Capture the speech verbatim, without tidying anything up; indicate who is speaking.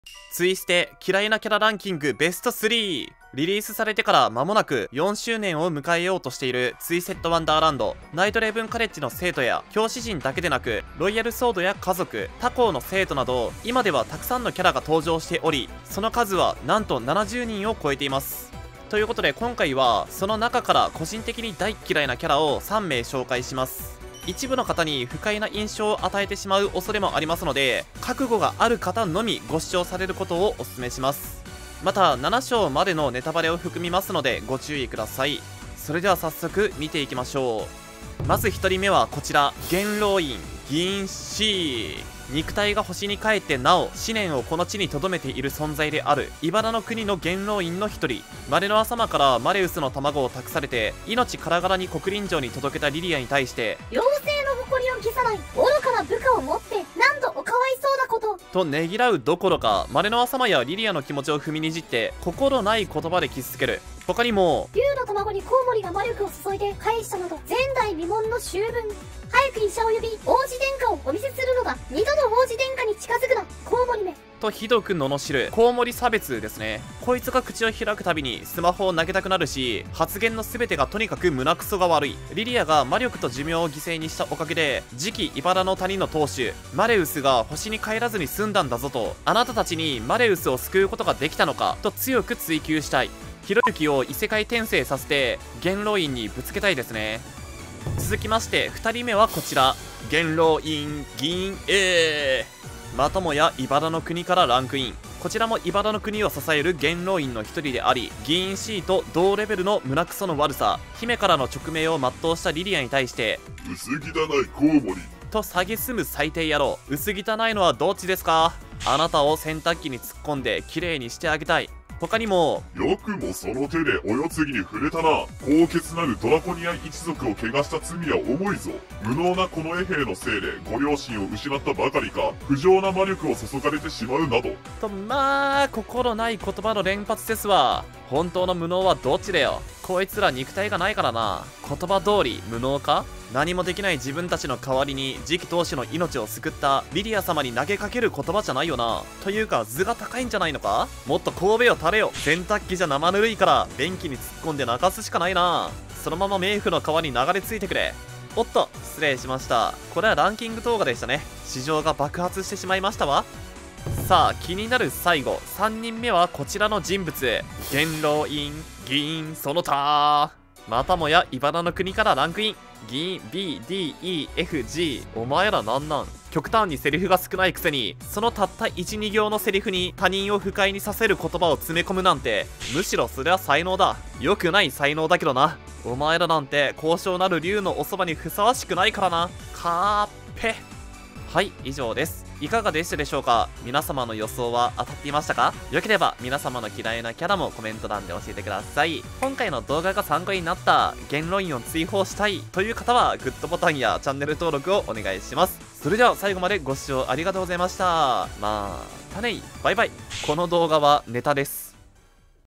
Speaker 1: ツイステ嫌いなキャラランキングベストスリー。リリースされてから間もなくよんしゅうねんを迎えようとしているツイセットワンダーランド。ナイトレイブンカレッジの生徒や教師陣だけでなく、ロイヤルソードや家族、他校の生徒など今ではたくさんのキャラが登場しており、その数はなんとななじゅうにんを超えています。ということで今回はその中から個人的に大嫌いなキャラをさんめい紹介します。一部の方に不快な印象を与えてしまう恐れもありますので、覚悟がある方のみご視聴されることをお勧めします。またなな章までのネタバレを含みますのでご注意ください。それでは早速見ていきましょう。まずひとりめはこちら、元老院議員 C。 肉体が星に帰ってなお思念をこの地に留めている存在である茨の国の元老院の一人。マレノア様からマレウスの卵を託されて命からがらに国臨城に届けたリリアに対して、
Speaker 2: 妖精の誇りを消さない愚かな部下を持ってなんとおかわいそうなこと
Speaker 1: とねぎらうどころか、マレノア様やリリアの気持ちを踏みにじって心ない言葉で傷つける。他にも
Speaker 2: 竜の卵にコウモリが魔力を注いで返したなど前代未聞の醜聞。早く医者を呼び王子殿下をお見せするのだ。二度の王子殿下に近づくなコウモリめ
Speaker 1: とひどく罵るコウモリ差別ですね。こいつが口を開くたびにスマホを投げたくなるし、発言の全てがとにかく胸クソが悪い。リリアが魔力と寿命を犠牲にしたおかげで次期茨の谷の当主マレウスが星に帰らずに済んだんだぞと、あなたたちにマレウスを救うことができたのかと強く追求したい。ひろゆきを異世界転生させて元老院にぶつけたいですね。続きましてふたりめはこちら、元老院議員 A。 またもや茨の国からランクイン。こちらも茨の国を支える元老院の一人であり、議員 C と同レベルの胸クソの悪さ、姫からの直命を全うしたリリアに対して
Speaker 3: 薄汚いコウモリ
Speaker 1: と蔑む最低野郎。薄汚いのはどっちですか。あなたを洗濯機に突っ込んで綺麗にしてあげたい。他にも
Speaker 3: よくもその手でお世継ぎに触れたな。高潔なるドラコニアン一族を汚した罪は重いぞ。無能なこの衛兵のせいでご両親を失ったばかりか、不浄な魔力を注がれてしまうなど
Speaker 1: と、まあ心ない言葉の連発ですわ。本当の無能はどっちだよ。こいつら肉体がないからな。言葉通り無能か。何もできない自分たちの代わりに次期当主の命を救ったリリア様に投げかける言葉じゃないよな。というか図が高いんじゃないのか。もっと神戸を垂れよ。洗濯機じゃ生ぬるいから便器に突っ込んで泣かすしかないな。そのまま冥府の川に流れ着いてくれ。おっと失礼しました。これはランキング動画でしたね。市場が爆発してしまいましたわ。さあ気になる最後さんにんめはこちらの人物、元老院議員その他。またもや茨の国からランクイン。議員 ビーディーイーエフジー。 お前らなんなん。極端にセリフが少ないくせにそのたったいちに行のセリフに他人を不快にさせる言葉を詰め込むなんて、むしろそれは才能だ。良くない才能だけどな。お前らなんて高尚なる竜のおそばにふさわしくないからな。カーペ。はい、以上です。いかがでしたでしょうか。皆様の予想は当たっていましたか。良ければ皆様の嫌いなキャラもコメント欄で教えてください。今回の動画が参考になった、元老院を追放したいという方はグッドボタンやチャンネル登録をお願いします。それでは最後までご視聴ありがとうございました。またね、バイバイ。この動画はネタです。